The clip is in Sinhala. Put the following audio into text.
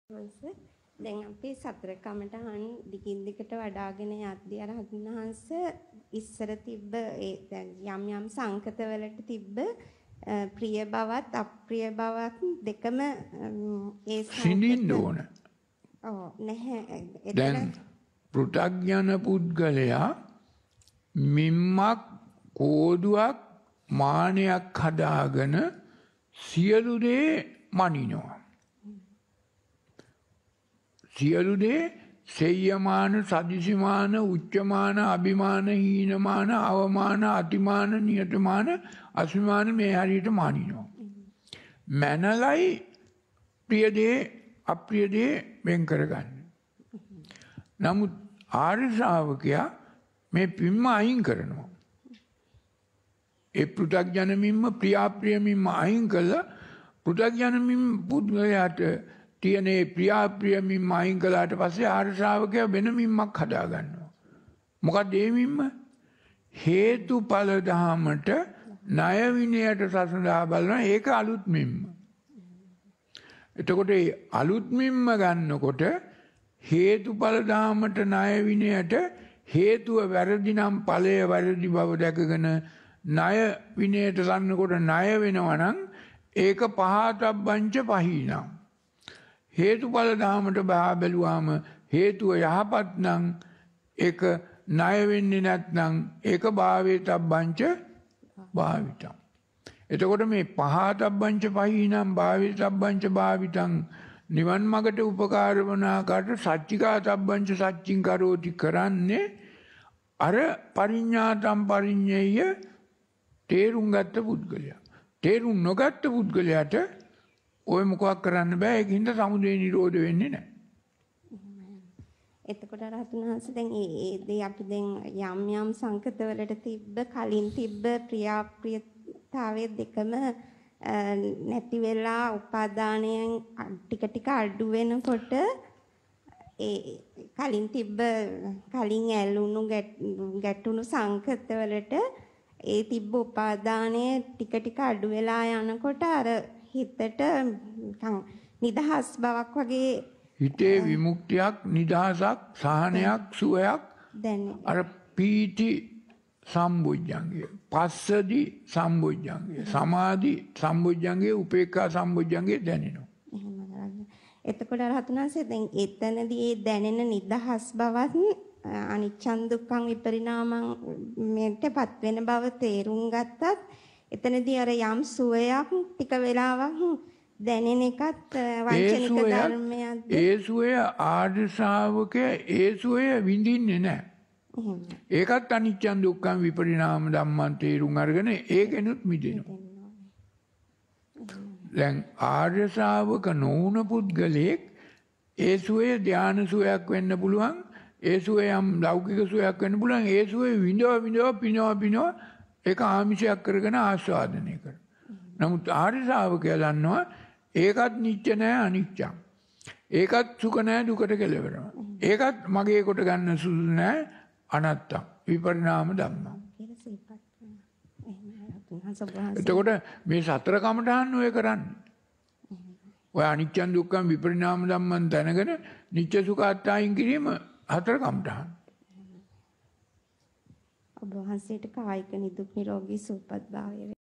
දැන් අපි සතර කමටහන් දිගින් දිගට වඩාගෙන යද්දී අර හඳුනහංශ ඉස්සර තිබ්බ ඒ යම් යම් සංකතවලට තිබ්බ ප්‍රිය බවත් අප්‍රිය බවත් දෙකම ඒ සිඳින්න ඕන. ඔව් නැහැ. දැන් පෘථග්ජන පුද්ගලයා මිම්මක් කෝදුවක් මානයක් හදාගෙන සියලු දේ මනිනවා. සියලු දේ සෙය්‍යමාන සදිසිමාන උච්චමාන අභිමාන හීනමාන අවමාන අතිමාන නියතමාන අස්මිමාන මේ හරියට මානිනවා. මනලයි ප්‍රිය දේ අප්‍රිය දේ වෙන් කරගන්න. නමුත් ආර්ය ශ්‍රාවකයා මේ පින්ම අයින් කරනවා. ඒ පෘථග්ජන මිම්ම ප්‍රියාප්‍රිය මිම්ම අයින් කළා පෘථග්ජන මිම්ම පුද්ගලයාට තියනේ ප්‍රියාප්‍රිය මිම්ම අයින් කළාට පස්සේ ආර්ය ශ්‍රාවකයා වෙන මිම්මක් හදා ගන්නවා. මොකද ඒ මිම්ම හේතුඵල ධහමට ණය විනයට සසඳා බලන ඒක අලුත් මිම්ම. එතකොට ඒ අලුත් මිම්ම ගන්නකොට හේතුඵල ධහමට ණය විනයට හේතුව වැරදි නම් ඵලය වැරදි බව දැකගෙන ණය විනයට ගන්නකොට ණය වෙනවා නම් ඒක පහතබ්බංච පහීනම්. හේතුඵල ධාමට බහා බැලුවාම හේතුව යහපත් නම් ඒක ණය වෙන්නේ නැත්නම් ඒක භාවේතබ්බංච භාවිතං. එතකොට මේ පහතබ්බංච පහීනම් භාවේතබ්බංච භාවිතං නිවන් මාර්ගට උපකාර වන ආකාරයට සච්චිකාතබ්බංච සච්චින් කරෝති කරන්නේ අර පරිඤ්ඤාතම් පරිඤ්ඤය තේරුම් ගත්ත පුද්ගලයා. තේරුම් නොගත්ත පුද්ගලයාට ඔය මොකක් කරන්න බෑ. ඒකින්ද සමුදය නිරෝධ වෙන්නේ නැහැ. එතකොට රහතන් වහන්සේ දැන් ඒ දේ අපි දැන් යම් යම් සංකතවලට තිබ්බ කලින් තිබ්බ ප්‍රියාප්‍රියතාවයේ දෙකම නැති වෙලා උපාදානයෙන් ටික ටික අඩු වෙනකොට ඒ කලින් තිබ්බ කලින් ඇලුණු ගැටුණු සංකතවලට ඒ තිබ්බ උපාදානය ටික ටික අඩු වෙලා යනකොට අර හිතට නිදහස් බවක් වගේ හිතේ විමුක්තියක් නිදහසක් සහනයක් සුවයක් අර පීති සම්බුද්ධංගය පස්සදි සම්බුද්ධංගය සමාධි සම්බුද්ධංගය උපේක්ඛා සම්බුද්ධංගය දැනෙනවා. එතකොට රහතන්සේ දැන් එතනදී ඒ දැනෙන නිදහස් බවත් අනිච්චන් දුක්ඛං විපරිණාමං මේකටපත් වෙන බව තේරුම් ගත්තත් එතනදී අර යම් සුවයක් ටික වෙලාවක් දැනෙන එකත් වංචනික ධර්මයක්ද? ඒ සුවය ආර්ය ශ්‍රාවකයා ඒ සුවය විඳින්නේ නැහැ. ඒකත් අනිච්චන් දුක්ඛං විපරිණාම ධම්මං තේරුම් අරගෙන ඒකෙනුත් මිදෙනවා. දැන් ආර්ය ශ්‍රාවක නොවුන පුද්ගලයෙක් ඒ සුවය ධාන සුවයක් වෙන්න පුළුවන්. ඒ සුවය යම් ලෞකික සුවයක් වෙන්න පුළුවන්. ඒ සුවය විඳව පිනව ඒක ආමිෂයක් කරගෙන ආස්වාදනය කර. නමුත් ආර්ය ශ්‍රාවකයා දන්නවා ඒකත් නිත්‍ය නෑ අනිත්‍යං. ඒකත් සුඛ නෑ දුකට කෙලවෙනවා. ඒකත් මගේ කොට ගන්න සුදු නෑ අනත්තං විපරිණාම ධම්මං. එතකොට මේ සතර කමඨාන් ඔය කරන්නේ. ඔය අනිච්චං දුක්ඛං විපරිණාම ධම්මං දැනගෙන නිත්‍ය සුඛ අත්‍යයින් කිරීම හතර කමඨාන්. ඔබ වහන්සේට කායික නිදුක් නිරෝගී සුවපත් භාවය